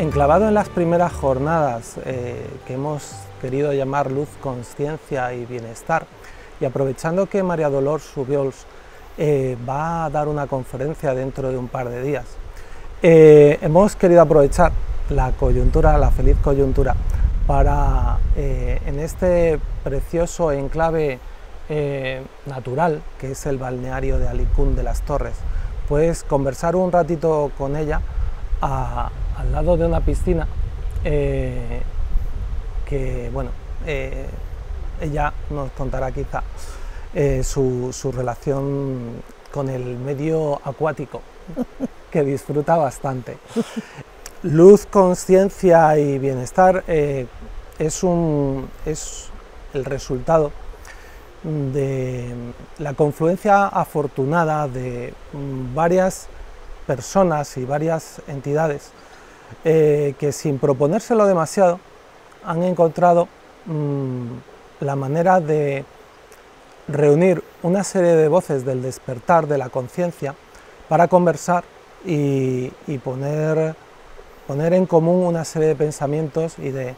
Enclavado en las primeras jornadas que hemos querido llamar Luz, Conciencia y Bienestar, y aprovechando que María Dolors Subiols va a dar una conferencia dentro de un par de días, hemos querido aprovechar la coyuntura, la feliz coyuntura, para en este precioso enclave natural que es el balneario de Alicún de las Torres, pues conversar un ratito con ella al lado de una piscina que, bueno, ella nos contará quizá su relación con el medio acuático, que disfruta bastante. Luz, Conciencia y Bienestar es el resultado de la confluencia afortunada de varias personas y varias entidades que, sin proponérselo demasiado, han encontrado la manera de reunir una serie de voces del despertar de la conciencia para conversar y poner en común una serie de pensamientos y de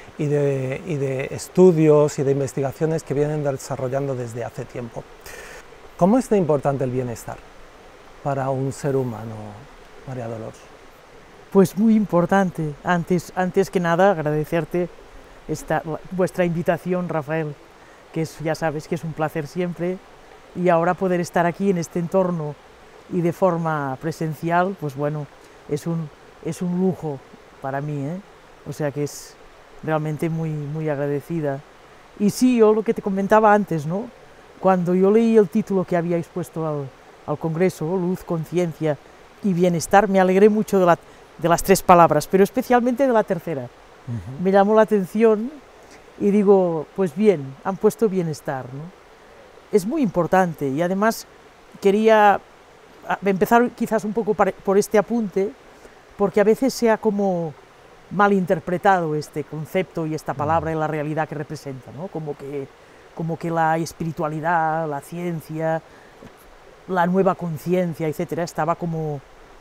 estudios y de investigaciones que vienen desarrollando desde hace tiempo. ¿Cómo es de importante el bienestar para un ser humano, María Dolors? Pues muy importante. Antes que nada, agradecerte vuestra invitación, Rafael, que ya sabes que es un placer siempre, y ahora poder estar aquí en este entorno y de forma presencial, pues bueno, es un lujo para mí, ¿eh? O sea que es realmente muy agradecida. Y sí, yo lo que te comentaba antes, ¿no? Cuando yo leí el título que habíais puesto al Congreso, Luz, Conciencia y Bienestar, me alegré mucho de las tres palabras, pero especialmente de la tercera. Me llamó la atención y digo, pues bien, han puesto bienestar, ¿no? Es muy importante, y además quería empezar quizás un poco por este apunte, porque a veces se ha como malinterpretado este concepto y esta palabra en la realidad que representa, ¿no? Como que la espiritualidad, la ciencia, la nueva conciencia, etcétera, estaba como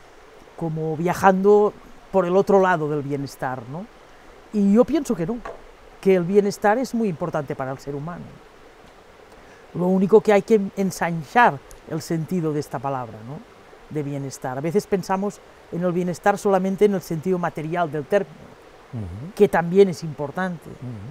viajando por el otro lado del bienestar, ¿no? Y yo pienso que no, que el bienestar es muy importante para el ser humano. Lo único que hay que ensanchar el sentido de esta palabra, ¿no? De bienestar. A veces pensamos en el bienestar solamente en el sentido material del término, que también es importante.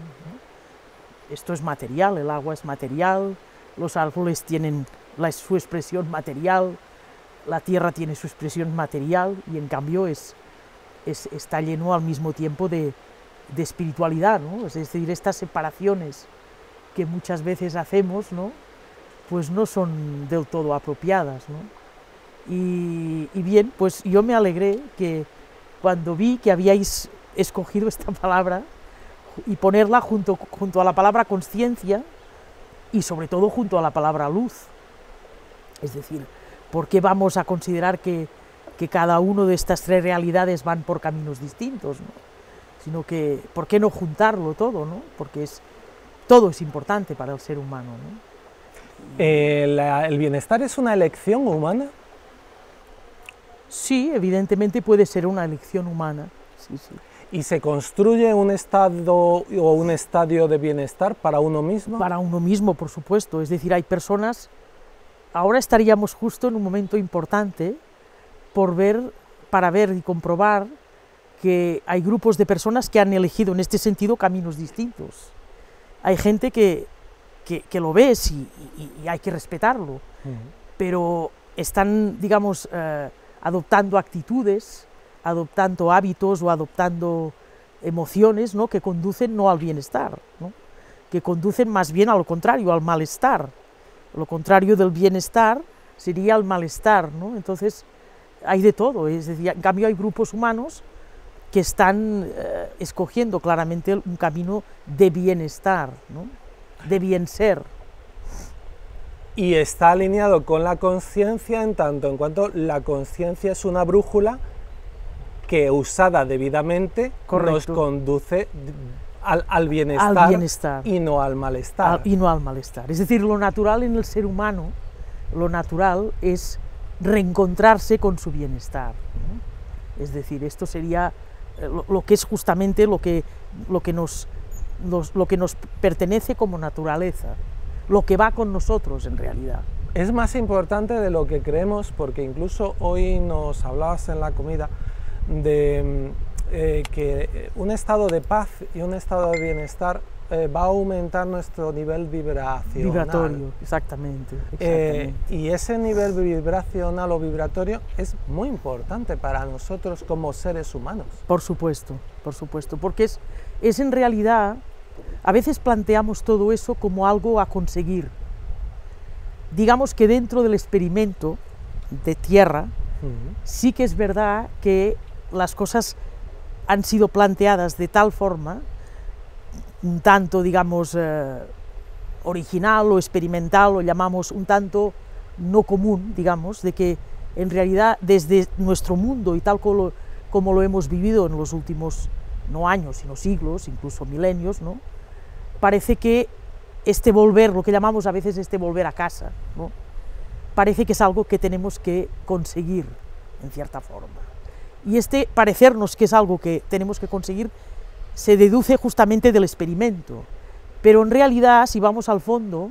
Esto es material, el agua es material, los árboles tienen su expresión material, la tierra tiene su expresión material, y en cambio está lleno al mismo tiempo de espiritualidad, ¿no? Es decir, estas separaciones que muchas veces hacemos, ¿no? Pues no son del todo apropiadas, ¿no? Y bien, pues yo me alegré que cuando vi que habíais escogido esta palabra y ponerla junto a la palabra conciencia y sobre todo junto a la palabra luz. Es decir, ¿por qué vamos a considerar que cada uno de estas tres realidades van por caminos distintos, ¿no? Sino que, ¿por qué no juntarlo todo, ¿no? Porque todo es importante para el ser humano, ¿no? ¿El bienestar es una elección humana? Sí, evidentemente puede ser una elección humana, sí, sí. ¿Y se construye un estado o un estadio de bienestar para uno mismo? Para uno mismo, por supuesto. Es decir, hay personas... Ahora estaríamos justo en un momento importante para ver y comprobar que hay grupos de personas que han elegido en este sentido caminos distintos. Hay gente que lo ves y hay que respetarlo, pero están, digamos, adoptando actitudes, adoptando hábitos o adoptando emociones, ¿no? Que conducen no al bienestar, ¿no? Que conducen más bien a lo contrario, al malestar. Lo contrario del bienestar sería el malestar, ¿no? Entonces hay de todo, es decir, en cambio hay grupos humanos que están escogiendo claramente un camino de bienestar, ¿no? De bien ser. Y está alineado con la conciencia en tanto en cuanto la conciencia es una brújula que, usada debidamente, correcto, nos conduce al bienestar y no al malestar. Y no al malestar. Es decir, lo natural en el ser humano, lo natural es reencontrarse con su bienestar, ¿no? Es decir, esto sería lo que es justamente lo que nos pertenece como naturaleza, lo que va con nosotros en realidad. Es más importante de lo que creemos, porque incluso hoy nos hablabas en la comida de que un estado de paz y un estado de bienestar va a aumentar nuestro nivel vibracional. Vibratorio, exactamente. Y ese nivel vibracional o vibratorio es muy importante para nosotros como seres humanos. Por supuesto, porque es en realidad, a veces planteamos todo eso como algo a conseguir. Digamos que dentro del experimento de Tierra, sí que es verdad que las cosas han sido planteadas de tal forma, un tanto, digamos, original o experimental, lo llamamos un tanto no común, digamos, de que en realidad desde nuestro mundo y tal como lo hemos vivido en los últimos, no años, sino siglos, incluso milenios, ¿no? Parece que este volver, lo que llamamos a veces este volver a casa, ¿no? Parece que es algo que tenemos que conseguir, en cierta forma. Y este parecernos que es algo que tenemos que conseguir se deduce justamente del experimento, pero en realidad, si vamos al fondo,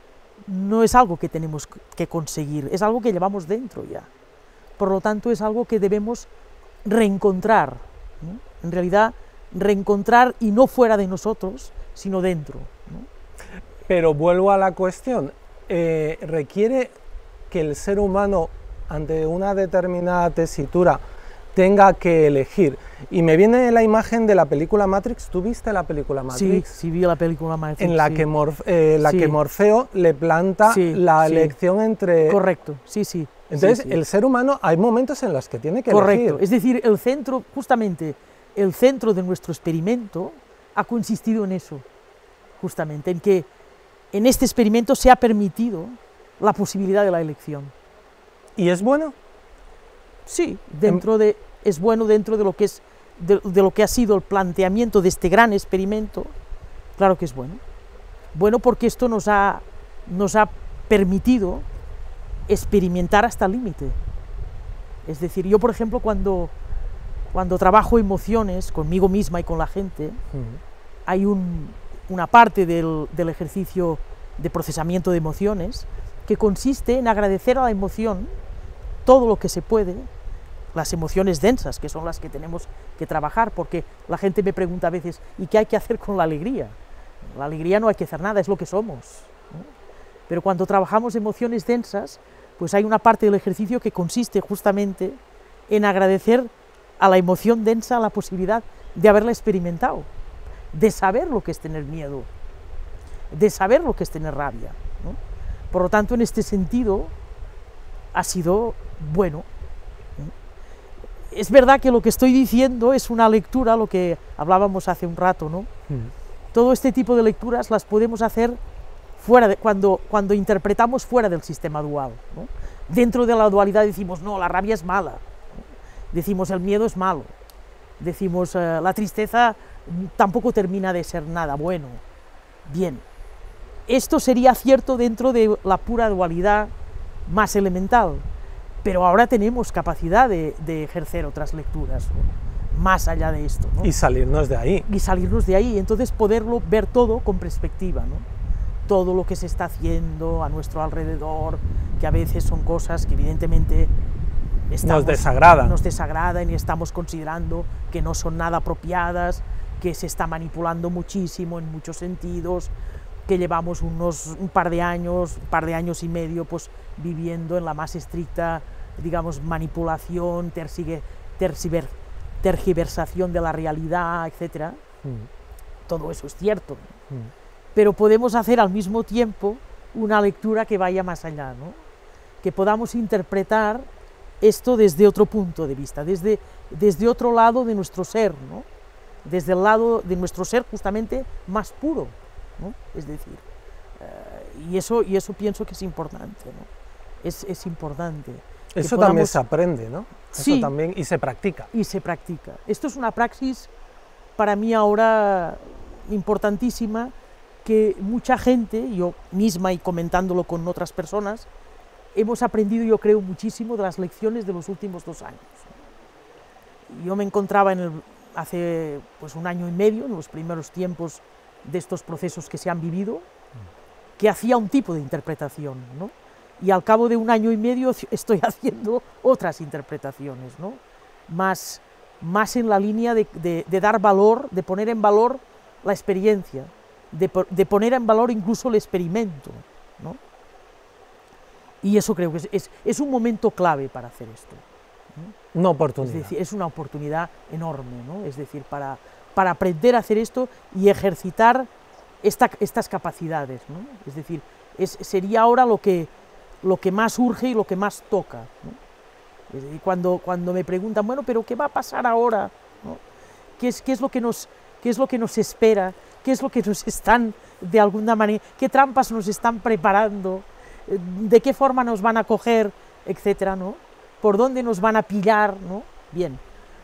no es algo que tenemos que conseguir, es algo que llevamos dentro ya. Por lo tanto, es algo que debemos reencontrar, ¿no? En realidad, reencontrar y no fuera de nosotros, sino dentro, ¿no? Pero vuelvo a la cuestión, requiere que el ser humano, ante una determinada tesitura, tenga que elegir. Y me viene la imagen de la película Matrix. ¿Tú viste la película Matrix? Sí, vi la película Matrix. En la, sí. que Morfeo le planta la elección entre... Correcto, sí. Entonces, el ser humano, hay momentos en los que tiene que Correcto, elegir. es decir, el centro, justamente, el centro de nuestro experimento ha consistido en eso, justamente, en que en este experimento se ha permitido la posibilidad de la elección. ¿Y es bueno? Sí, es bueno dentro de lo que es de lo que ha sido el planteamiento de este gran experimento. Claro que es bueno. Bueno, porque esto nos ha permitido experimentar hasta el límite. Es decir, yo, por ejemplo, cuando trabajo emociones conmigo misma y con la gente, hay una parte del ejercicio de procesamiento de emociones que consiste en agradecer a la emoción todo lo que se puede, las emociones densas, que son las que tenemos que trabajar, porque la gente me pregunta a veces, ¿y qué hay que hacer con la alegría? La alegría no hay que hacer nada, es lo que somos, ¿no? Pero cuando trabajamos emociones densas, pues hay una parte del ejercicio que consiste justamente en agradecer a la emoción densa la posibilidad de haberla experimentado, de saber lo que es tener miedo, de saber lo que es tener rabia, ¿no? Por lo tanto, en este sentido, ha sido bueno. Es verdad que lo que estoy diciendo es una lectura, lo que hablábamos hace un rato, ¿no? Todo este tipo de lecturas las podemos hacer cuando interpretamos fuera del sistema dual, ¿no? Dentro de la dualidad decimos, no, la rabia es mala, ¿no? Decimos, el miedo es malo, decimos, la tristeza tampoco termina de ser nada bueno. Bien, esto sería cierto dentro de la pura dualidad más elemental, pero ahora tenemos capacidad de ejercer otras lecturas, ¿no? Más allá de esto, ¿no? Y salirnos de ahí. Y salirnos de ahí, entonces poderlo ver todo con perspectiva, ¿no? Todo lo que se está haciendo a nuestro alrededor, que a veces son cosas que evidentemente nos desagradan y estamos considerando que no son nada apropiadas, que se está manipulando muchísimo en muchos sentidos, que llevamos un par de años y medio, pues viviendo en la más estricta, digamos, manipulación, tergiversación de la realidad, etc. Todo eso es cierto, pero podemos hacer al mismo tiempo una lectura que vaya más allá, ¿no? Que podamos interpretar esto desde otro punto de vista, desde otro lado de nuestro ser, ¿no? Desde el lado de nuestro ser justamente más puro, ¿no? Es decir, y eso pienso que es importante, ¿no? Es importante. Eso también se aprende, ¿no? Sí, eso también, y se practica. Y se practica. Esto es una praxis para mí ahora importantísima, que mucha gente, yo misma y comentándolo con otras personas, hemos aprendido, yo creo, muchísimo de las lecciones de los últimos 2 años. Yo me encontraba hace pues, 1 año y medio, en los primeros tiempos de estos procesos que se han vivido, que hacía un tipo de interpretación, ¿no? Y al cabo de 1 año y medio estoy haciendo otras interpretaciones, ¿no? Más en la línea de dar valor, de poner en valor la experiencia, de poner en valor incluso el experimento, ¿no? Y eso creo que es un momento clave para hacer esto, ¿no? Una oportunidad. Es decir, es una oportunidad enorme, ¿no? Es decir, para aprender a hacer esto y ejercitar estas capacidades, ¿no? Es decir, sería ahora lo que más urge y lo que más toca, ¿no? Es decir, cuando me preguntan, bueno, pero ¿qué va a pasar ahora? ¿No? ¿Qué es lo que nos espera? ¿Qué es lo que nos están, de alguna manera, qué trampas nos están preparando? ¿De qué forma nos van a coger? Etcétera, ¿no? ¿Por dónde nos van a pillar? ¿No? Bien,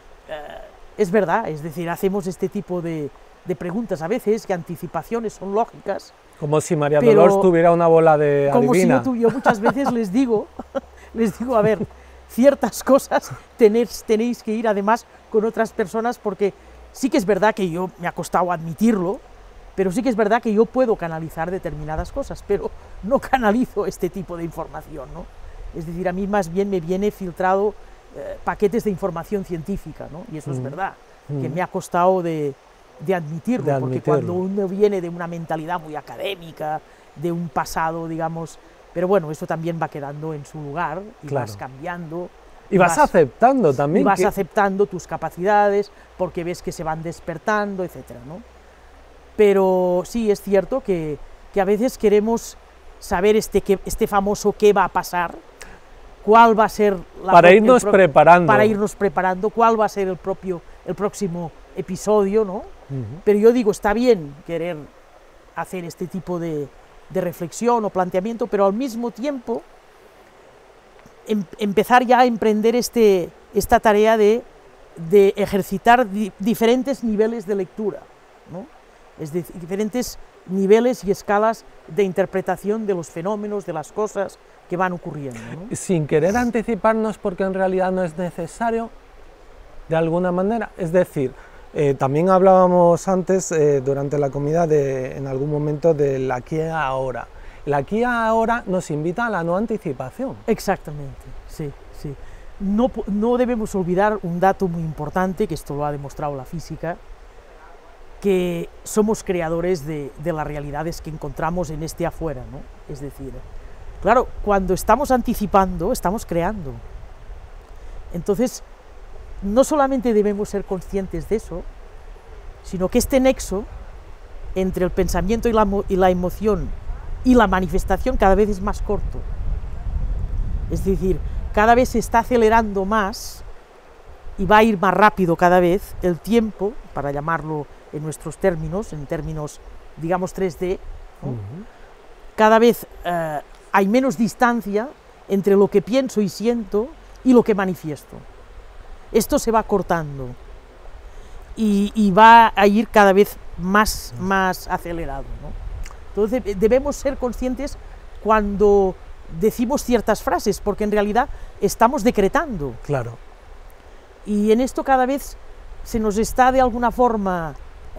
es verdad, es decir, hacemos este tipo de preguntas a veces, que anticipaciones son lógicas. Como si María Dolors tuviera una bola de adivina. Como si yo muchas veces les digo, a ver, ciertas cosas tenéis que ir además con otras personas, porque sí que es verdad que yo me ha costado admitirlo, pero sí que es verdad que yo puedo canalizar determinadas cosas, pero no canalizo este tipo de información, ¿no? Es decir, a mí más bien me viene filtrado paquetes de información científica, ¿no? Y eso es verdad, que me ha costado de admitirlo, porque cuando uno viene de una mentalidad muy académica, de un pasado, digamos, pero bueno, eso también va quedando en su lugar y vas cambiando. Y vas aceptando también. Y vas aceptando tus capacidades, porque ves que se van despertando, etcétera, ¿no? Pero sí, es cierto que a veces queremos saber este famoso qué va a pasar, cuál va a ser para irnos preparando. Para irnos preparando, cuál va a ser el próximo episodio, ¿no? Pero yo digo, está bien querer hacer este tipo de reflexión o planteamiento, pero al mismo tiempo empezar ya a emprender esta tarea de ejercitar diferentes niveles de lectura, ¿no? Es decir, diferentes niveles y escalas de interpretación de los fenómenos, de las cosas que van ocurriendo, ¿no? Sin querer anticiparnos, porque en realidad no es necesario, de alguna manera. Es decir, también hablábamos antes, durante la comida, en algún momento del aquí y ahora. El aquí y ahora nos invita a la no anticipación. Exactamente, sí, sí. No debemos olvidar un dato muy importante, que esto lo ha demostrado la física, que somos creadores de las realidades que encontramos en este afuera, ¿no? Es decir, claro, cuando estamos anticipando, estamos creando. Entonces, no solamente debemos ser conscientes de eso, sino que este nexo entre el pensamiento y la emoción y la manifestación cada vez es más corto. Es decir, cada vez se está acelerando más y va a ir más rápido cada vez el tiempo, para llamarlo en nuestros términos, en términos, digamos, 3D, ¿no? Cada vez hay menos distancia entre lo que pienso y siento y lo que manifiesto. Esto se va cortando y va a ir cada vez más acelerado, ¿no? Entonces debemos ser conscientes cuando decimos ciertas frases, porque en realidad estamos decretando. Claro. Y en esto cada vez se nos está de alguna forma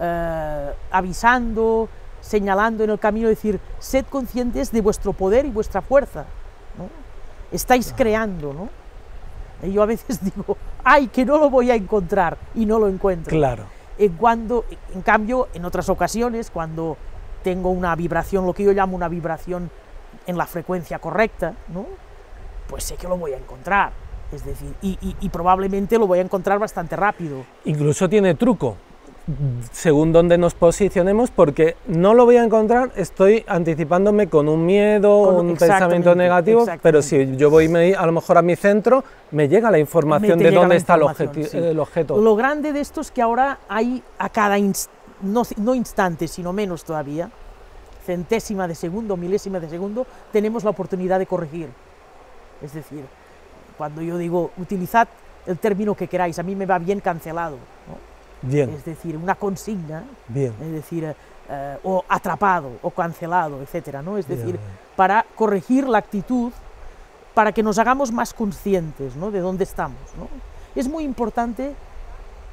avisando, señalando en el camino, decir, sed conscientes de vuestro poder y vuestra fuerza, ¿no? Estáis creando, ¿no? Y yo a veces digo, ¡ay, que no lo voy a encontrar! Y no lo encuentro. Claro. En cambio, en otras ocasiones, cuando tengo una vibración, lo que yo llamo una vibración en la frecuencia correcta, ¿no? Pues sé que lo voy a encontrar. Es decir, y probablemente lo voy a encontrar bastante rápido. Incluso tiene truco, según donde nos posicionemos, porque no lo voy a encontrar, estoy anticipándome con un miedo, un pensamiento negativo, pero si yo voy a lo mejor a mi centro, me llega la información de dónde está el objeto. Lo grande de esto es que ahora hay a cada no instante, sino menos todavía, centésima de segundo, milésima de segundo, tenemos la oportunidad de corregir. Es decir, cuando yo digo, utilizad el término que queráis, a mí me va bien cancelado, ¿no? Bien. Es decir, una consigna, bien. Es decir, o atrapado, o cancelado, etcétera, ¿no? Es decir, para corregir la actitud, para que nos hagamos más conscientes, ¿no?, de dónde estamos, ¿no? Es muy importante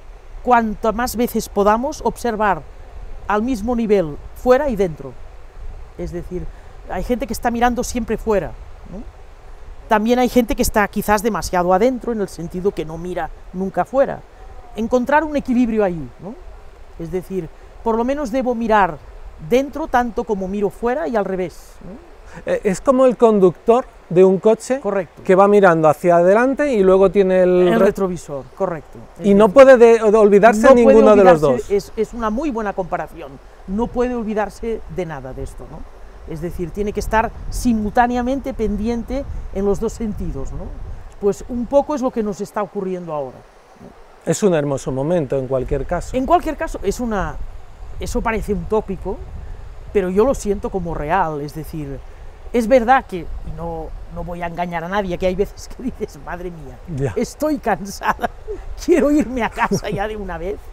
cuanto más veces podamos observar al mismo nivel fuera y dentro. Es decir, hay gente que está mirando siempre fuera, ¿no? También hay gente que está quizás demasiado adentro, en el sentido que no mira nunca fuera. Encontrar un equilibrio ahí, ¿no? Es decir, por lo menos debo mirar dentro tanto como miro fuera y al revés, ¿no? Es como el conductor de un coche. Correcto. Que va mirando hacia adelante y luego tiene el retrovisor, correcto. Y no puede de olvidarse ninguno de los dos. Es una muy buena comparación. No puede olvidarse de nada de esto, ¿no? Es decir, tiene que estar simultáneamente pendiente en los dos sentidos, ¿no? Pues un poco es lo que nos está ocurriendo ahora, ¿no? Es un hermoso momento en cualquier caso. En cualquier caso, eso parece un tópico, pero yo lo siento como real. Es decir, es verdad que, y no voy a engañar a nadie, que hay veces que dices, madre mía, ya, estoy cansada, quiero irme a casa ya de una vez.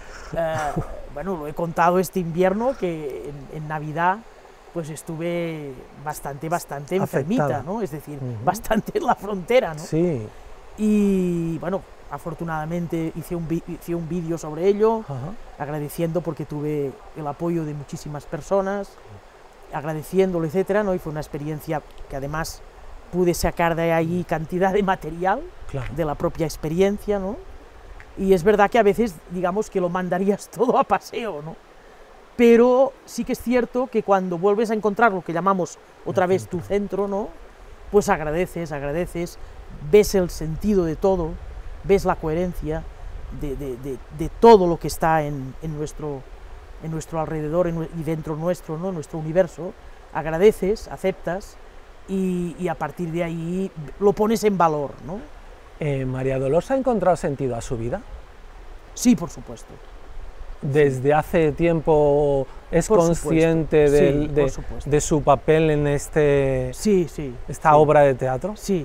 Bueno, lo he contado este invierno, que en Navidad pues estuve bastante enfermita, ¿no? Es decir, bastante en la frontera, ¿no? Sí. Y bueno, afortunadamente hice un vídeo sobre ello, agradeciendo porque tuve el apoyo de muchísimas personas, agradeciéndolo, etcétera, ¿no? Y fue una experiencia que además pude sacar de ahí cantidad de material, claro, de la propia experiencia, ¿no? Y es verdad que a veces, digamos, que lo mandarías todo a paseo, ¿no? Pero sí que es cierto que cuando vuelves a encontrar lo que llamamos otra vez tu centro, ¿no? Pues agradeces, ves el sentido de todo, ves la coherencia de todo lo que está en nuestro alrededor y dentro nuestro, ¿no? Nuestro universo, agradeces, aceptas y a partir de ahí lo pones en valor, ¿no? ¿María Dolors ha encontrado sentido a su vida? Sí, por supuesto. ¿Desde hace tiempo es consciente de su papel en esta obra de teatro? Sí.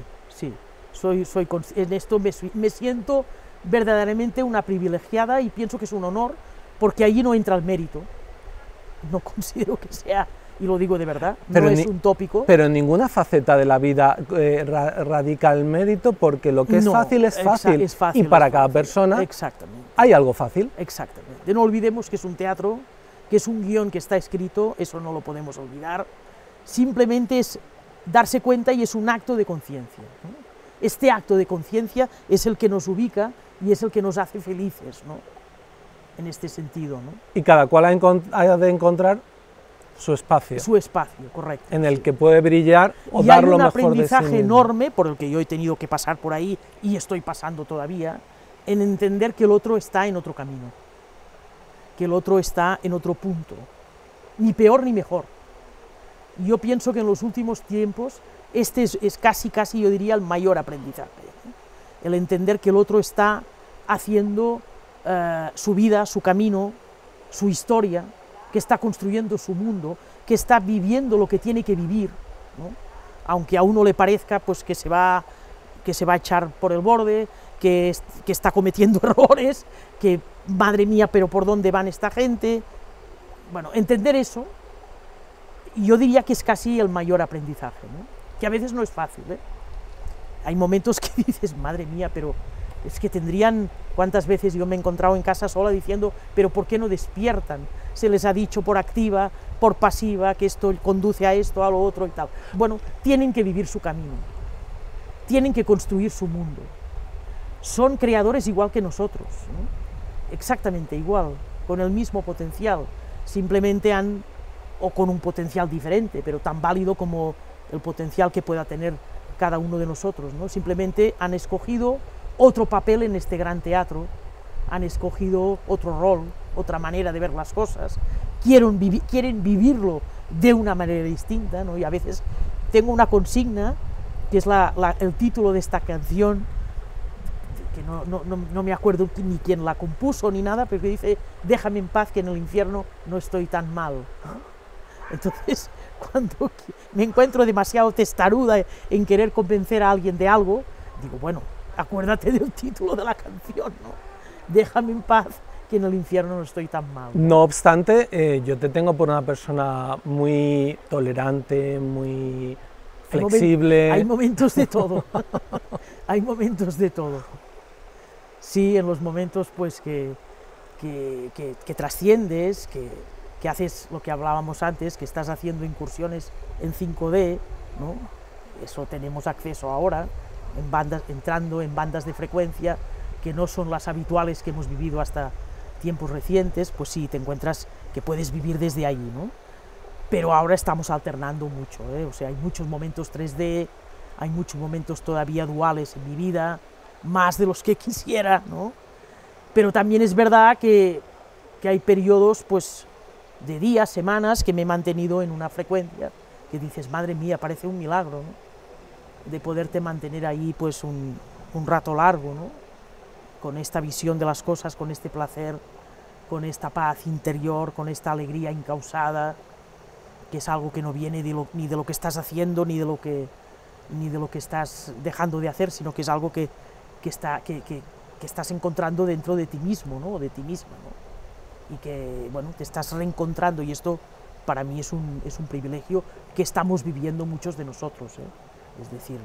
En esto me siento verdaderamente una privilegiada y pienso que es un honor, porque allí no entra el mérito. No considero que sea, y lo digo de verdad, no es un tópico. Pero en ninguna faceta de la vida radica el mérito, porque lo que es fácil es fácil, y para cada persona hay algo fácil. Exactamente. No olvidemos que es un teatro, que es un guión que está escrito, eso no lo podemos olvidar. Simplemente es darse cuenta y es un acto de conciencia, ¿no? Este acto de conciencia es el que nos ubica y es el que nos hace felices, ¿no? En este sentido, ¿no? Y cada cual ha de encontrar su espacio. Su espacio, correcto. En el que puede brillar o dar lo mejor de sí mismo. Y hay un aprendizaje enorme, por el que yo he tenido que pasar por ahí y estoy pasando todavía, en entender que el otro está en otro camino, que el otro está en otro punto, ni peor ni mejor. Yo pienso que en los últimos tiempos este es casi, yo diría, el mayor aprendizaje, ¿no? El entender que el otro está haciendo su vida, su camino, su historia, que está construyendo su mundo, que está viviendo lo que tiene que vivir, ¿no? Aunque a uno le parezca pues, que se va a echar por el borde, que está cometiendo errores, que madre mía, pero ¿por dónde van esta gente? Bueno, entender eso, yo diría que es casi el mayor aprendizaje, ¿no? Que a veces no es fácil, ¿eh? Hay momentos que dices, madre mía, pero es que tendrían, ¿cuántas veces yo me he encontrado en casa sola diciendo, pero ¿por qué no despiertan? Se les ha dicho por activa, por pasiva, que esto conduce a esto, a lo otro y tal. Bueno, tienen que vivir su camino, tienen que construir su mundo. Son creadores igual que nosotros, ¿no? Exactamente igual, con el mismo potencial, simplemente o con un potencial diferente, pero tan válido como el potencial que pueda tener cada uno de nosotros, ¿no? Simplemente han escogido otro papel en este gran teatro, han escogido otro rol, otra manera de ver las cosas, quieren vivirlo de una manera distinta, ¿no? Y a veces tengo una consigna, que es el título de esta canción, que no me acuerdo ni quién la compuso ni nada, pero que dice, déjame en paz que en el infierno no estoy tan mal, ¿no? Entonces, cuando me encuentro demasiado testaruda en querer convencer a alguien de algo, digo, bueno, acuérdate del título de la canción, ¿no? Déjame en paz que en el infierno no estoy tan mal, ¿no? No obstante, yo te tengo por una persona muy tolerante, muy flexible. Hay momentos de todo, hay momentos de todo. Sí, en los momentos pues que que trasciendes, que haces lo que hablábamos antes, que estás haciendo incursiones en 5D, ¿no? Eso tenemos acceso ahora, entrando en bandas de frecuencia que no son las habituales que hemos vivido hasta tiempos recientes, pues sí, te encuentras que puedes vivir desde allí, ¿no? Pero ahora estamos alternando mucho, o sea, hay muchos momentos 3D, hay muchos momentos todavía duales en mi vida, más de los que quisiera, ¿no? Pero también es verdad que hay periodos, pues, de días, semanas, que me he mantenido en una frecuencia que dices, madre mía, parece un milagro, ¿no? De poderte mantener ahí, pues, un rato largo, ¿no? Con esta visión de las cosas, con este placer, con esta paz interior, con esta alegría incausada, que es algo que no viene ni de lo que estás haciendo, ni de lo que estás dejando de hacer, sino que es algo que estás encontrando dentro de ti mismo, ¿no? O de ti misma, ¿no? Y que, bueno, te estás reencontrando, y esto para mí es un privilegio que estamos viviendo muchos de nosotros, ¿eh? Es decir,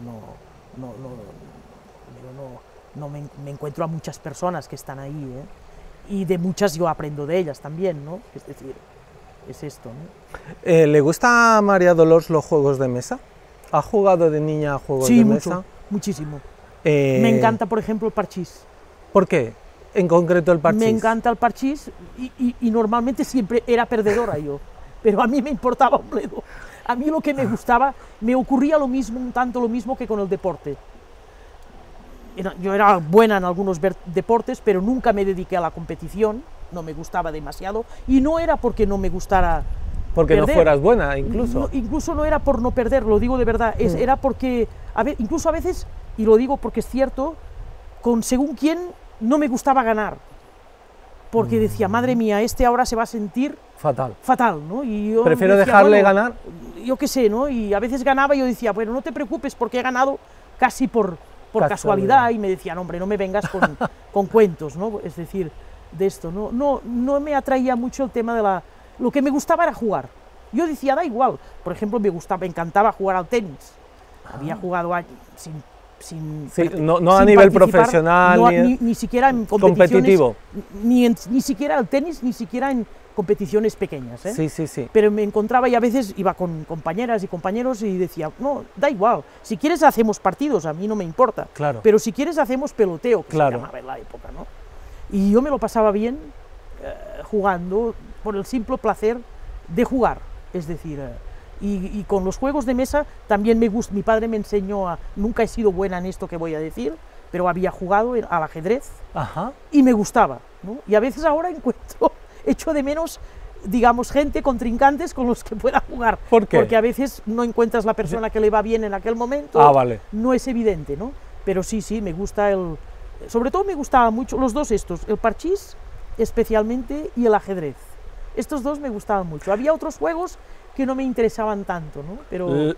me encuentro a muchas personas que están ahí, ¿eh? Y de muchas yo aprendo de ellas también, ¿no? Es decir, es esto, ¿no? ¿Le gusta a María Dolors los juegos de mesa? ¿Ha jugado de niña a juegos de mesa? Sí, muchísimo. Me encanta, por ejemplo, el parchís. ¿Por qué? En concreto el parchís. Me encanta el parchís y normalmente siempre era perdedora yo, pero a mí me importaba un bledo. A mí lo que me gustaba, me ocurría lo mismo, un tanto lo mismo que con el deporte. Yo era buena en algunos deportes, pero nunca me dediqué a la competición, no me gustaba demasiado, y no era porque no me gustara porque perder. No fueras buena, incluso. No, incluso no era por no perder, lo digo de verdad, era porque, incluso a veces, y lo digo porque es cierto, con según quién no me gustaba ganar, porque decía, madre mía, ahora se va a sentir fatal, ¿no? Y yo prefiero decía, dejarle ganar. Yo qué sé, ¿no? Y a veces ganaba y yo decía, bueno, no te preocupes porque he ganado casi por casualidad, y me decían, hombre, no me vengas con cuentos, ¿no? Es decir, de esto, no me atraía mucho el tema de lo que me gustaba era jugar. Yo decía, da igual, por ejemplo, me encantaba jugar al tenis, había jugado no a nivel profesional, ni siquiera en competitivos, ni siquiera al tenis, ni siquiera en competiciones pequeñas, ¿eh? Sí. Pero me encontraba y a veces iba con compañeras y compañeros y decía, no, da igual, si quieres hacemos partidos, a mí no me importa, claro. Pero si quieres hacemos peloteo, que claro. Se llamaba en la época, ¿no? Y yo me lo pasaba bien jugando por el simple placer de jugar, es decir, y con los juegos de mesa también me gusta. Mi padre me enseñó nunca he sido buena en esto que voy a decir, pero había jugado al ajedrez. Ajá. Y me gustaba, ¿no? Y a veces ahora echo de menos, digamos, gente, contrincantes con los que pueda jugar. ¿Por qué? Porque a veces no encuentras la persona que le va bien en aquel momento. Vale. No es evidente, ¿no? Pero sí, me gusta sobre todo me gustaban mucho los dos estos, el parchís especialmente y el ajedrez. Estos dos me gustaban mucho. Había otros juegos que no me interesaban tanto, ¿no? Pero...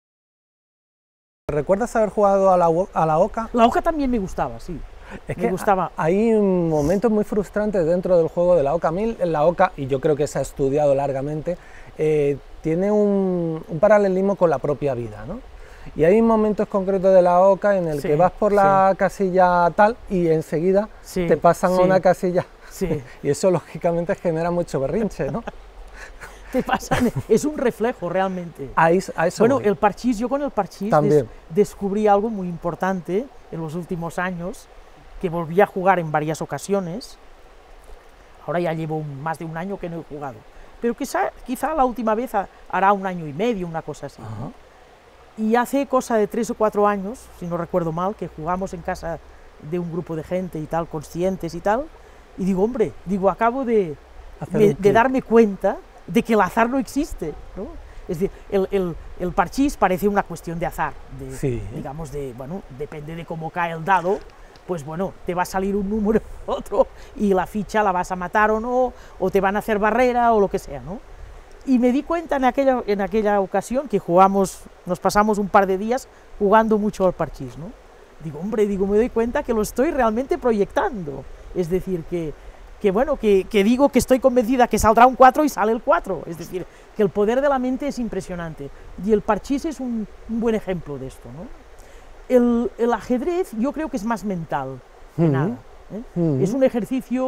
¿Recuerdas haber jugado a la oca? La oca también me gustaba, sí. Es me que gustaba. Hay momentos muy frustrantes dentro del juego de la oca. A mí la oca, y yo creo que se ha estudiado largamente, tiene un paralelismo con la propia vida, ¿no? Y hay momentos concretos de la oca en el que vas por la casilla tal y enseguida te pasan a una casilla. Y eso lógicamente genera mucho berrinche, ¿no? Te pasan, es un reflejo realmente. A eso bueno, voy. el parchís, yo con el parchís descubrí algo muy importante en los últimos años, que volví a jugar en varias ocasiones. Ahora ya llevo más de un año que no he jugado, pero quizá la última vez hará un año y medio, una cosa así. Y hace cosa de 3 o 4 años, si no recuerdo mal, que jugamos en casa de un grupo de gente y tal, conscientes y tal, y digo, hombre, acabo de darme cuenta de que el azar no existe, ¿no? Es decir, el parchís parece una cuestión de azar, digamos, bueno, depende de cómo cae el dado, pues bueno, te va a salir un número u otro, y la ficha la vas a matar o no, o te van a hacer barrera o lo que sea, ¿no? Y me di cuenta en aquella ocasión que nos pasamos un par de días jugando mucho al parchís, ¿no? Digo, hombre, me doy cuenta que lo estoy realmente proyectando, es decir, que digo que estoy convencida que saldrá un 4 y sale el 4, es decir, que el poder de la mente es impresionante, y el parchís es un buen ejemplo de esto, ¿no? El ajedrez yo creo que es más mental que nada, ¿eh? Es un ejercicio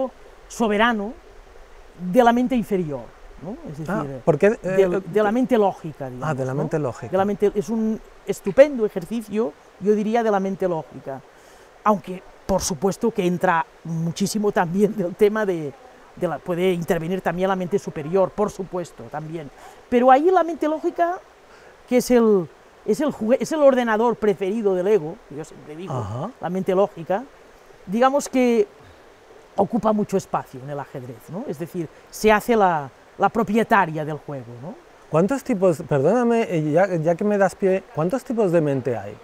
soberano de la mente inferior, ¿no? Es decir, ¿por qué? De la mente lógica, digamos. De la mente lógica. De la mente, es un estupendo ejercicio, yo diría, de la mente lógica, aunque por supuesto que entra muchísimo también del tema puede intervenir también la mente superior, por supuesto, también. Pero ahí la mente lógica, que es el ordenador preferido del ego, yo siempre digo, la mente lógica, digamos que ocupa mucho espacio en el ajedrez, ¿no? Es decir, se hace la propietaria del juego, ¿no? ¿Cuántos tipos, perdóname, ya que me das pie, cuántos tipos de mente hay?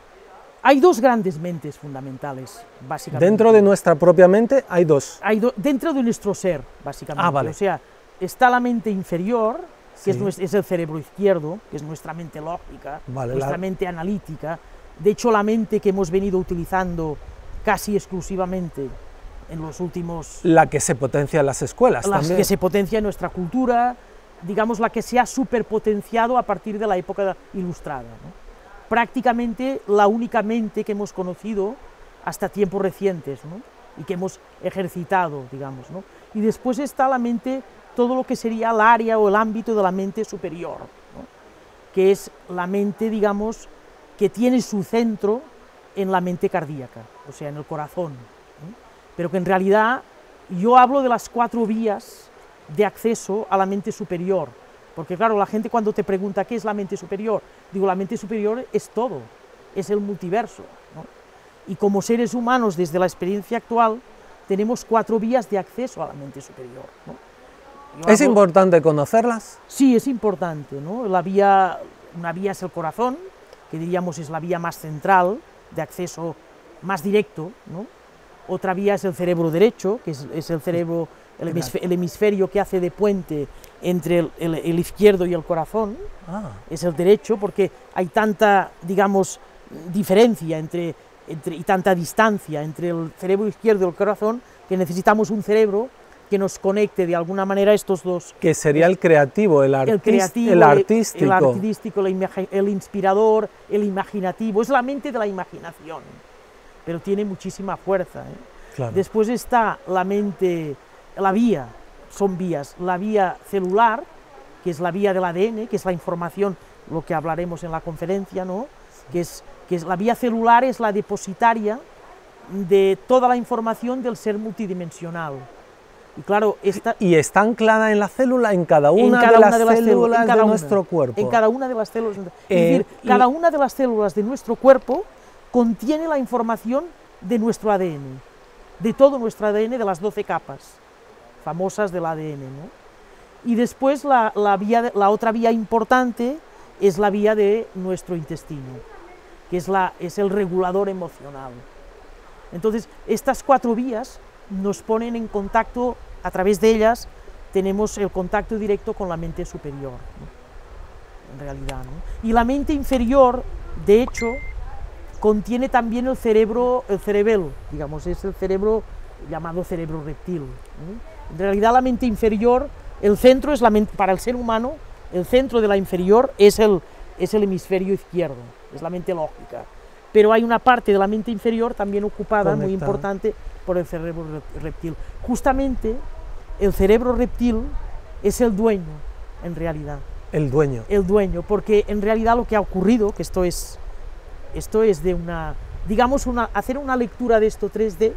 Hay dos grandes mentes fundamentales, básicamente. Dentro de nuestra propia mente hay dos. Dentro de nuestro ser, básicamente. Vale. O sea, está la mente inferior, que es el cerebro izquierdo, que es nuestra mente lógica, nuestra mente analítica. De hecho, la mente que hemos venido utilizando casi exclusivamente en los últimos... La que se potencia en las escuelas también. La que se potencia en nuestra cultura, digamos, la que se ha superpotenciado a partir de la época ilustrada, ¿no? Prácticamente la única mente que hemos conocido hasta tiempos recientes, ¿no? Y que hemos ejercitado, digamos, ¿no? Y después está la mente, todo lo que sería el área o el ámbito de la mente superior, ¿no? Que es la mente, digamos, que tiene su centro en la mente cardíaca, o sea, en el corazón, ¿no? Pero que en realidad yo hablo de las 4 vías de acceso a la mente superior, porque claro, la gente cuando te pregunta ¿qué es la mente superior? Digo, la mente superior es todo, es el multiverso, ¿no? Y como seres humanos, desde la experiencia actual, tenemos 4 vías de acceso a la mente superior, ¿no? ¿Es importante conocerlas? Sí, es importante, ¿no? Una vía es el corazón, que diríamos es la vía más central, de acceso más directo, ¿no? Otra vía es el cerebro derecho, que es el cerebro, el hemisferio que hace de puente entre el izquierdo y el corazón, es el derecho, porque hay tanta, digamos, diferencia y tanta distancia entre el cerebro izquierdo y el corazón, que necesitamos un cerebro que nos conecte de alguna manera estos dos. Que sería el creativo, el artístico. El artístico, el inspirador, el imaginativo, es la mente de la imaginación, pero tiene muchísima fuerza, ¿eh? Claro. Después está la mente, la vía celular, que es la vía del ADN, que es la información, lo que hablaremos en la conferencia, ¿no? Que es la vía celular, es la depositaria de toda la información del ser multidimensional. Y claro, y está anclada en la célula, en cada una de las células de nuestro cuerpo. En cada una de las células. Es decir, cada una de las células de nuestro cuerpo contiene la información de nuestro ADN, de todo nuestro ADN, de las 12 capas famosas del ADN, ¿no? Y después la otra vía importante es la vía de nuestro intestino, que es el regulador emocional. Entonces, estas 4 vías nos ponen en contacto, a través de ellas tenemos el contacto directo con la mente superior, ¿no? En realidad, ¿no? Y la mente inferior, de hecho, contiene también el cerebelo, digamos, es el cerebro llamado cerebro reptil, ¿no? En realidad la mente inferior, el centro es la mente, para el ser humano, el centro de la inferior es el hemisferio izquierdo, es la mente lógica. Pero hay una parte de la mente inferior también ocupada, muy importante, por el cerebro reptil. Justamente el cerebro reptil es el dueño, en realidad. El dueño. El dueño, porque en realidad lo que ha ocurrido, que esto es de digamos, hacer una lectura de esto 3D,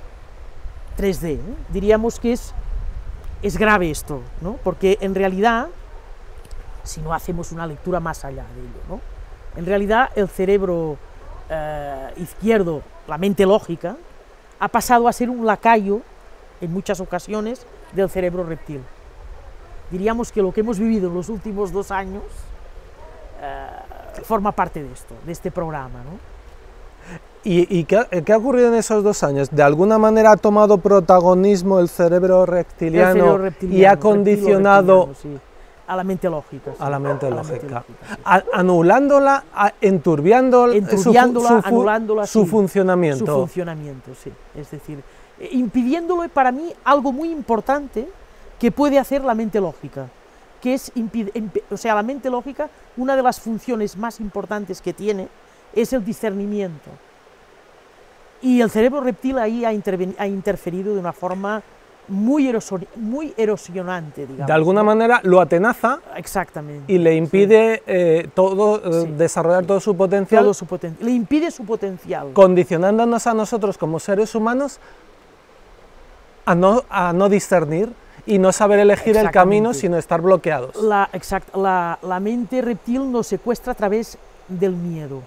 ¿eh? Diríamos que es grave esto, ¿no? Porque en realidad, si no hacemos una lectura más allá de ello, ¿no? En realidad el cerebro izquierdo, la mente lógica, ha pasado a ser un lacayo, en muchas ocasiones, del cerebro reptil. Diríamos que lo que hemos vivido en los últimos 2 años forma parte de esto, de este programa, ¿no? ¿Y qué ha ocurrido en esos 2 años? ¿De alguna manera ha tomado protagonismo el cerebro reptiliano, y ha condicionado sí, a la mente lógica? Sí, a la mente lógica. Anulándola, enturbiándola, anulándola, su funcionamiento. Su funcionamiento, sí. Es decir, impidiéndolo, para mí, algo muy importante que puede hacer la mente lógica, que es, o sea, la mente lógica, una de las funciones más importantes que tiene es el discernimiento. Y el cerebro reptil ahí ha interferido de una forma muy erosionante, digamos. De alguna ¿no? manera lo atenaza. Exactamente. Y le impide Sí. desarrollar todo su potencial, Todo su le impide su potencial. condicionándonos a nosotros como seres humanos a no discernir y no saber elegir el camino, sino estar bloqueados. La mente reptil nos secuestra a través del miedo.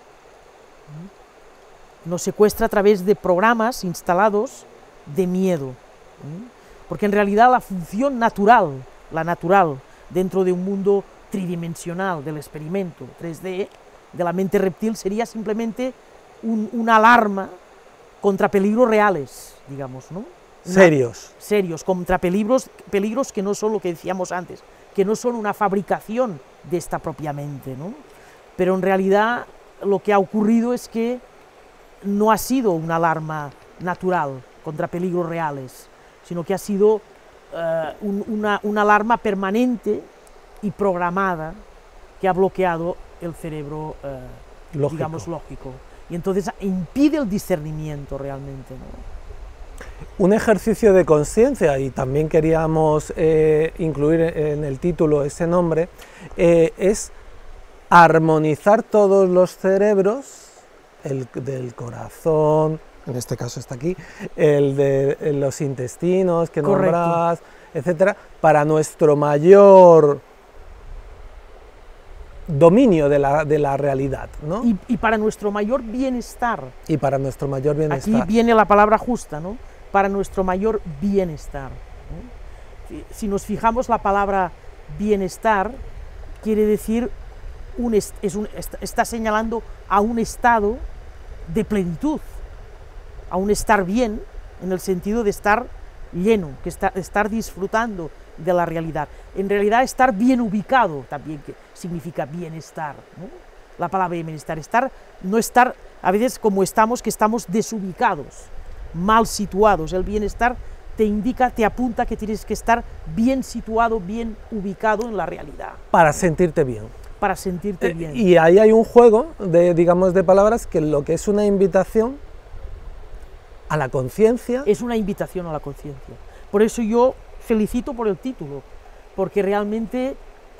Nos secuestra a través de programas instalados de miedo. Porque en realidad la función natural, la natural, dentro de un mundo tridimensional del experimento 3D, de la mente reptil, sería simplemente una alarma contra peligros reales, digamos, ¿no? Serios, contra peligros que no son lo que decíamos antes, que no son una fabricación de esta propia mente, ¿no? Pero en realidad lo que ha ocurrido es que no ha sido una alarma natural contra peligros reales, sino que ha sido una alarma permanente y programada que ha bloqueado el cerebro, digamos, lógico. Y entonces impide el discernimiento realmente, ¿no? Un ejercicio de conciencia, y también queríamos incluir en el título ese nombre, es armonizar todos los cerebros, el del corazón, en este caso está aquí, el de los intestinos que nombrabas, etcétera, para nuestro mayor dominio de la realidad, ¿no? Y para nuestro mayor bienestar. Y para nuestro mayor bienestar. Aquí viene la palabra justa, ¿no? Para nuestro mayor bienestar, ¿no? Si nos fijamos, la palabra bienestar quiere decir, está señalando a un estado de plenitud, a un estar bien, en el sentido de estar lleno, estar disfrutando de la realidad. En realidad, estar bien ubicado también que significa bienestar, ¿no? La palabra bienestar, no estar, a veces como estamos, que estamos desubicados, mal situados. El bienestar te indica, te apunta que tienes que estar bien situado, bien ubicado en la realidad. Para sentirte bien. Para sentirte bien. Y ahí hay un juego digamos, de palabras que lo que es una invitación a la conciencia. Es una invitación a la conciencia. Por eso yo felicito por el título, porque realmente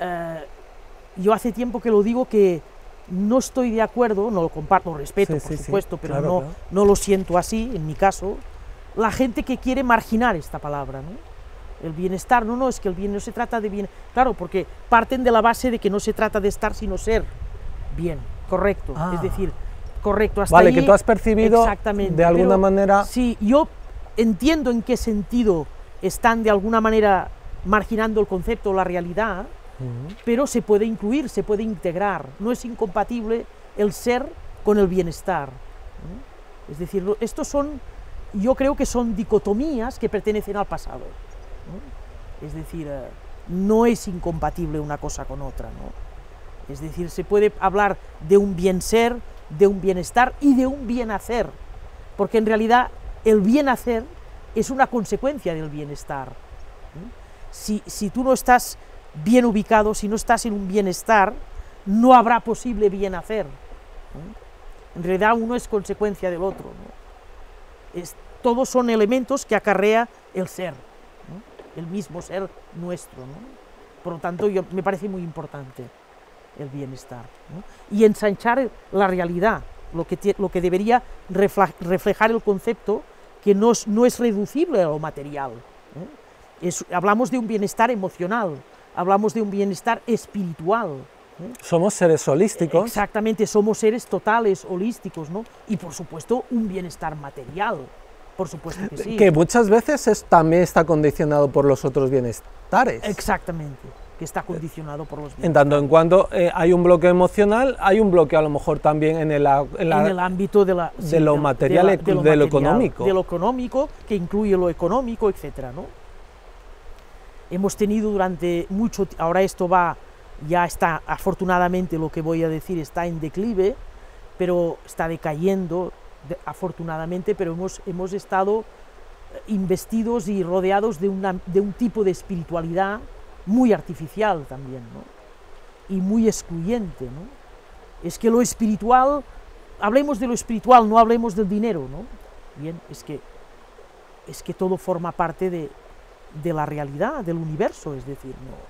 yo hace tiempo que lo digo, que no estoy de acuerdo, no lo comparto, lo respeto, por supuesto, pero claro, no lo siento así, en mi caso, la gente que quiere marginar esta palabra, ¿no? El bienestar, no, es que el bien no se trata de bien, claro, porque parten de la base de que no se trata de estar, sino ser bien, correcto, es decir, correcto, hasta vale, ahí, que tú has percibido de alguna manera. Sí, yo entiendo en qué sentido están de alguna manera marginando el concepto o la realidad, pero se puede incluir, se puede integrar, no es incompatible el ser con el bienestar, ¿no? Es decir, estos son, yo creo que son dicotomías que pertenecen al pasado, ¿no? Es decir, no es incompatible una cosa con otra, ¿no? Es decir, se puede hablar de un bien ser, de un bienestar y de un bien hacer, porque en realidad el bien hacer es una consecuencia del bienestar, ¿no? Si tú no estás bien ubicado, si no estás en un bienestar, no habrá posible bien hacer, ¿no? En realidad uno es consecuencia del otro, ¿no? Todos son elementos que acarrea el ser, ¿no? El mismo ser nuestro, ¿no? Por lo tanto, me parece muy importante el bienestar, ¿no? Y ensanchar la realidad, lo que debería reflejar el concepto que no es reducible a lo material, ¿eh? Hablamos de un bienestar emocional, hablamos de un bienestar espiritual, ¿eh? Somos seres holísticos. Exactamente, somos seres totales, holísticos, ¿no? Y por supuesto un bienestar material, por supuesto que sí. Que muchas veces también está condicionado por los otros bienestares. Exactamente, que está condicionado por los bienestares. En tanto en cuanto hay un bloqueo emocional, hay un bloqueo a lo mejor también en el ámbito de lo material, de lo económico. De lo económico, que incluye lo económico, etcétera, ¿no? Hemos tenido durante mucho tiempo, ahora esto ya está, afortunadamente lo que voy a decir está en declive, pero está decayendo, afortunadamente, pero hemos estado investidos y rodeados de un tipo de espiritualidad muy artificial también, ¿no? Y muy excluyente, ¿no? Es que lo espiritual, hablemos de lo espiritual, no hablemos del dinero, ¿no? Bien, es que es que todo forma parte de la realidad, del universo, es decir,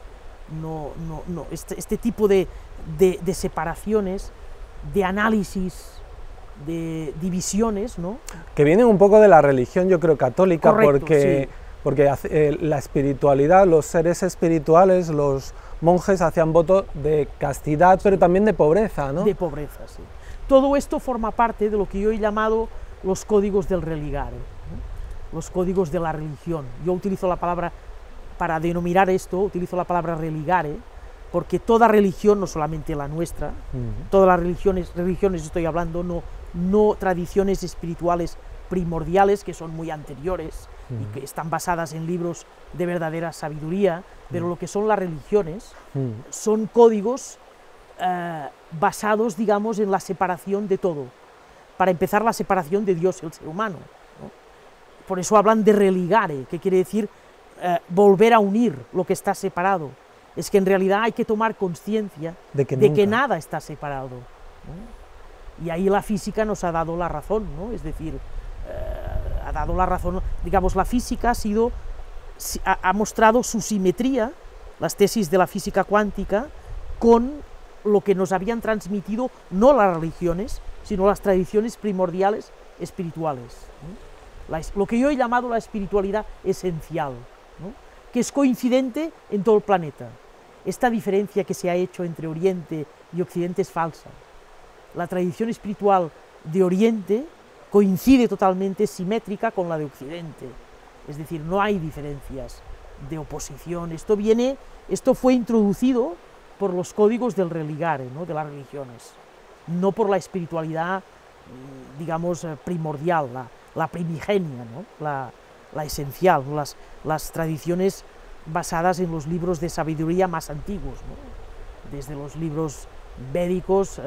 este tipo de separaciones, de análisis, de divisiones, ¿no? Que vienen un poco de la religión, yo creo, católica. Correcto, porque, sí. porque la espiritualidad, los seres espirituales, los monjes hacían voto de castidad, pero también de pobreza, ¿no? De pobreza, sí. Todo esto forma parte de lo que yo he llamado los códigos del religare, ¿no? Los códigos de la religión. Yo utilizo la palabra, para denominar esto, utilizo la palabra religare, porque toda religión, no solamente la nuestra, todas las religiones estoy hablando, no tradiciones espirituales primordiales, que son muy anteriores y que están basadas en libros de verdadera sabiduría, pero lo que son las religiones son códigos basados, digamos, en la separación de todo. Para empezar, la separación de Dios y el ser humano, ¿no? Por eso hablan de religare, que quiere decir volver a unir lo que está separado. Es que en realidad hay que tomar conciencia de que nada está separado, ¿no? Y ahí la física nos ha dado la razón, ¿no? Es decir, ha dado la razón, digamos, la física ha mostrado su simetría, las tesis de la física cuántica, con lo que nos habían transmitido no las religiones, sino las tradiciones primordiales espirituales, ¿no? Lo que yo he llamado la espiritualidad esencial, ¿no? Que es coincidente en todo el planeta. Esta diferencia que se ha hecho entre Oriente y Occidente es falsa. La tradición espiritual de Oriente coincide totalmente, simétrica con la de Occidente. Es decir, no hay diferencias de oposición. Esto fue introducido por los códigos del religare, ¿no? De las religiones, no por la espiritualidad, digamos, primordial, la primigenia, ¿no? La esencial, las tradiciones basadas en los libros de sabiduría más antiguos, ¿no? Desde los libros védicos,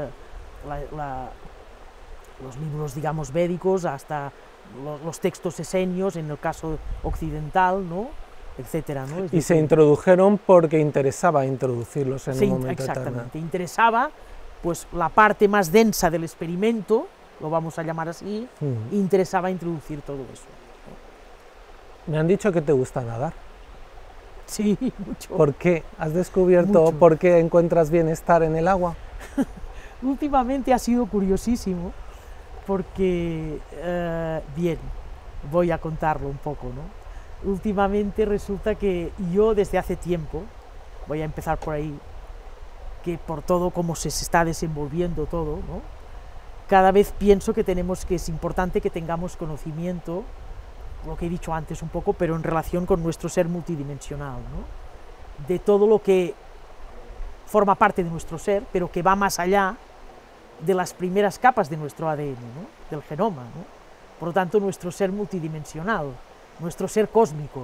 los libros, digamos, védicos, hasta los textos esenios, en el caso occidental, ¿no? Etcétera, ¿no? Y se introdujeron porque interesaba introducirlos en un momento exactamente, eterno. Interesaba, pues, la parte más densa del experimento, lo vamos a llamar así, interesaba introducir todo eso. Me han dicho que te gusta nadar. Sí, mucho. ¿Por qué? ¿Has descubierto por qué encuentras bienestar en el agua? Últimamente ha sido curiosísimo, porque, bien, voy a contarlo un poco, ¿no? Últimamente resulta que yo desde hace tiempo, voy a empezar por ahí, que por todo cómo se está desenvolviendo todo, ¿no? Cada vez pienso que es importante que tengamos conocimiento, lo que he dicho antes un poco, pero en relación con nuestro ser multidimensional, ¿no? De todo lo que forma parte de nuestro ser, pero que va más allá de las primeras capas de nuestro ADN, ¿no? Del genoma, ¿no? Por lo tanto, nuestro ser multidimensional, nuestro ser cósmico,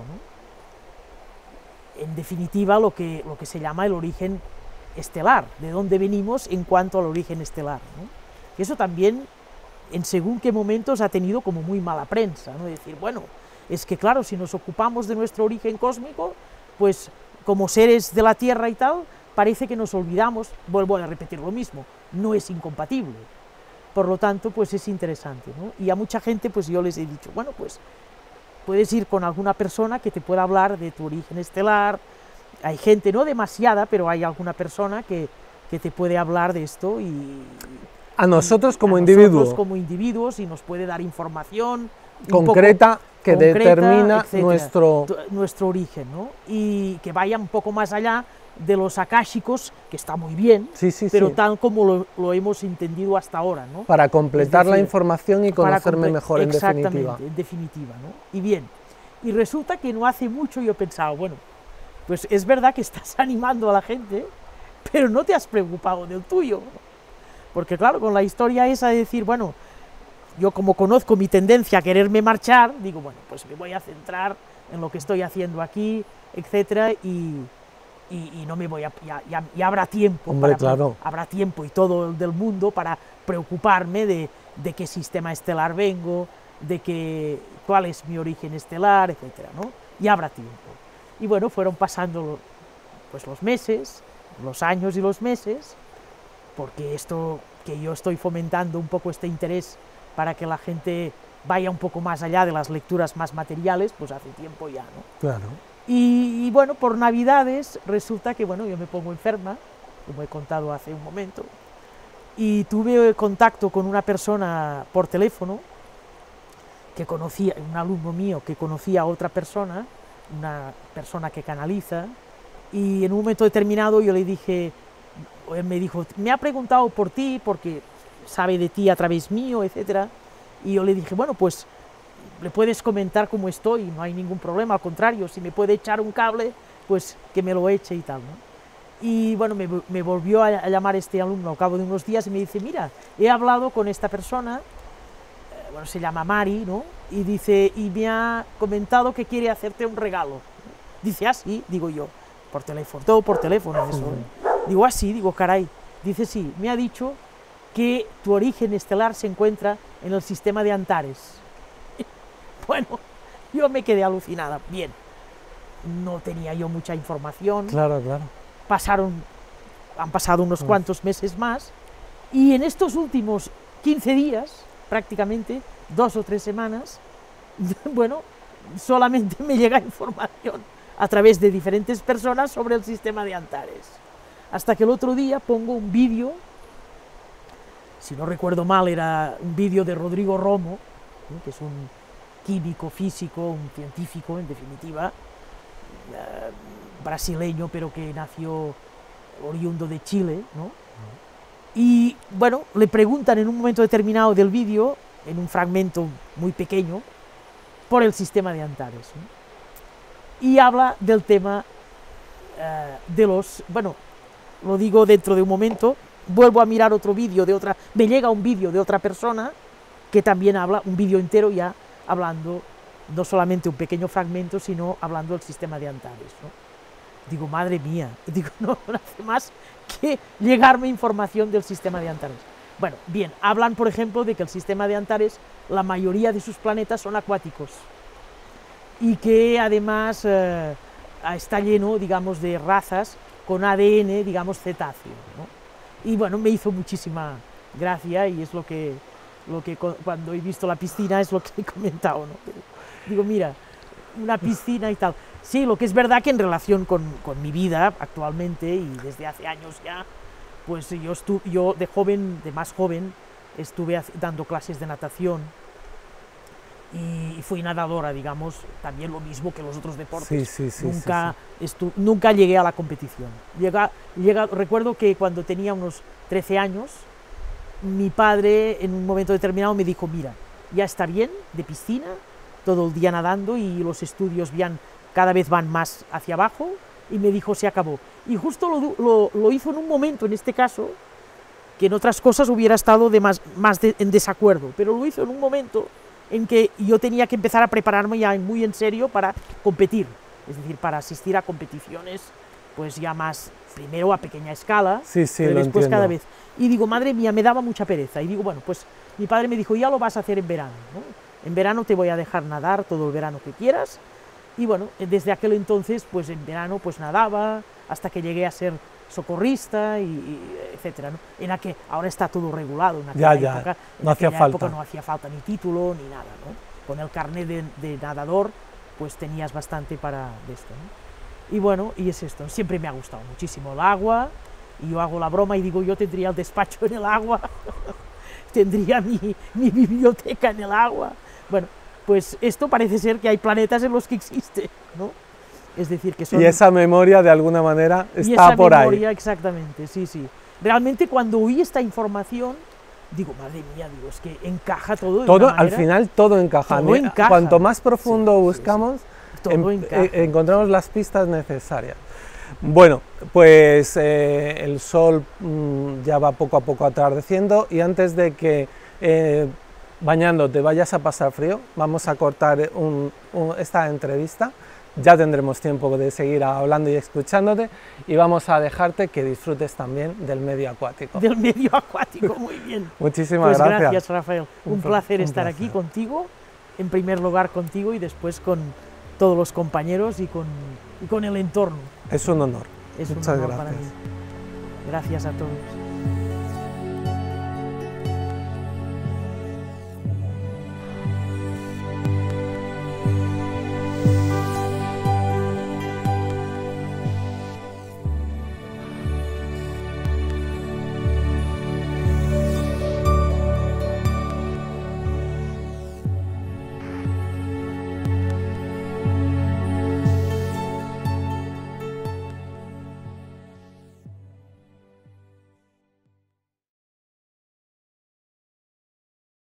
¿no? En definitiva, lo que se llama el origen estelar, de dónde venimos en cuanto al origen estelar, ¿no? Eso también, en según qué momentos, ha tenido como muy mala prensa, ¿no? Decir, bueno, es que claro, si nos ocupamos de nuestro origen cósmico, pues como seres de la Tierra y tal, parece que nos olvidamos, vuelvo a repetir lo mismo, no es incompatible. Por lo tanto, pues es interesante, ¿no? Y a mucha gente, pues yo les he dicho, bueno, pues puedes ir con alguna persona que te pueda hablar de tu origen estelar. Hay gente, no demasiada, pero hay alguna persona que te puede hablar de esto a nosotros como individuos, y nos puede dar información concreta que determina nuestro origen, ¿no? Y que vaya un poco más allá de los akáshicos, que está muy bien, pero tal como lo hemos entendido hasta ahora, ¿no? Para completar la información y conocerme mejor, en definitiva. Exactamente, en definitiva, ¿no? Y bien, y resulta que no hace mucho yo he pensado, bueno, pues es verdad que estás animando a la gente, pero no te has preocupado del tuyo. Porque claro, con la historia esa de decir, bueno, yo como conozco mi tendencia a quererme marchar, digo, bueno, pues me voy a centrar en lo que estoy haciendo aquí, etcétera, y no me voy a... Ya habrá tiempo. Hombre, claro. Habrá tiempo y todo el del mundo para preocuparme de qué sistema estelar vengo, cuál es mi origen estelar, etcétera, ¿no? Y habrá tiempo. Y bueno, fueron pasando pues los meses, los años y los meses, porque esto que yo estoy fomentando un poco este interés para que la gente vaya un poco más allá de las lecturas más materiales, pues hace tiempo ya, ¿no? Claro. Y bueno, por Navidades resulta que, bueno, yo me pongo enferma, como he contado hace un momento, y tuve contacto con una persona por teléfono que conocía, un alumno mío que conocía a otra persona, una persona que canaliza, y en un momento determinado yo le dije, él me dijo, me ha preguntado por ti porque sabe de ti a través mío, etcétera, y yo le dije, bueno, pues le puedes comentar cómo estoy, no hay ningún problema, al contrario, si me puede echar un cable, pues que me lo eche y tal, ¿no? Y bueno, me volvió a llamar este alumno al cabo de unos días y me dice, mira, he hablado con esta persona, bueno, se llama Mari, ¿no? Y dice, y me ha comentado que quiere hacerte un regalo. Dice, ah, sí, digo yo, por teléfono, todo por teléfono, eso. Digo, ah, sí, digo, caray. Dice, sí, me ha dicho que tu origen estelar se encuentra en el sistema de Antares. Bueno, yo me quedé alucinada. Bien, no tenía yo mucha información. Claro, claro. Han pasado unos cuantos meses más, y en estos últimos 15 días, prácticamente, 2 o 3 semanas, bueno, solamente me llega información a través de diferentes personas sobre el sistema de Antares. Hasta que el otro día pongo un vídeo, si no recuerdo mal, era un vídeo de Rodrigo Romo, que es un químico, físico, un científico, en definitiva, brasileño, pero que nació oriundo de Chile, ¿no? Y bueno, le preguntan en un momento determinado del vídeo, en un fragmento muy pequeño, por el sistema de Antares, ¿no? Y habla del tema de los, bueno, lo digo dentro de un momento, vuelvo a mirar otro vídeo de otra, me llega un vídeo de otra persona que también habla, un vídeo entero ya, hablando, no solamente un pequeño fragmento, sino hablando del sistema de Antares, ¿no? Digo, madre mía, digo, no hace más que llegarme información del sistema de Antares. Bueno, bien, hablan, por ejemplo, de que el sistema de Antares, la mayoría de sus planetas son acuáticos, y que además está lleno, digamos, de razas con ADN, digamos, cetáceo, ¿no? Y bueno, me hizo muchísima gracia, y es lo que cuando he visto la piscina es lo que he comentado, ¿no? Pero digo, mira, una piscina y tal. Sí, lo que es verdad que en relación con mi vida actualmente, y desde hace años ya, pues yo de más joven, estuve dando clases de natación, y fui nadadora, digamos, también lo mismo que los otros deportes. Sí, Nunca llegué a la competición. Recuerdo que cuando tenía unos 13 años, mi padre en un momento determinado me dijo, mira, ya está bien de piscina, todo el día nadando, y los estudios cada vez van más hacia abajo, y me dijo, se acabó. Y justo lo hizo en un momento, en este caso, que en otras cosas hubiera estado en desacuerdo, pero lo hizo en un momento en que yo tenía que empezar a prepararme ya muy en serio para competir, es decir, para asistir a competiciones, pues ya más, primero a pequeña escala, pero después cada vez. Y digo, madre mía, me daba mucha pereza, y digo, bueno, pues mi padre me dijo, ya lo vas a hacer en verano, ¿no? En verano te voy a dejar nadar todo el verano que quieras. Y bueno, desde aquel entonces, pues en verano pues nadaba, hasta que llegué a ser socorrista, etcétera, ¿no? En la que ahora está todo regulado, en aquella época, no hacía falta ni título ni nada, ¿no? Con el carnet de nadador, pues tenías bastante para esto, ¿no? Y bueno, y es esto, siempre me ha gustado muchísimo el agua, y yo hago la broma y digo, yo tendría el despacho en el agua, tendría mi biblioteca en el agua. Bueno, pues esto parece ser que hay planetas en los que existe, ¿no? Es decir, que son... Y esa memoria, de alguna manera, está por ahí. Esa memoria, exactamente, sí. Realmente, cuando oí esta información, digo, madre mía, digo, es que encaja todo de una manera... Al final, todo encaja. Todo encaja. Cuanto más profundo buscamos, todo encaja. encontramos las pistas necesarias. Bueno, pues el sol ya va poco a poco atardeciendo, y antes de que bañándote vayas a pasar frío, vamos a cortar esta entrevista. Ya tendremos tiempo de seguir hablando y escuchándote, y vamos a dejarte que disfrutes también del medio acuático. Del medio acuático, muy bien. Muchísimas pues gracias. Gracias, Rafael. Un placer estar aquí contigo, en primer lugar contigo, y después con todos los compañeros y con el entorno. Es un honor. Es Muchas un honor gracias. para mí. Gracias a todos.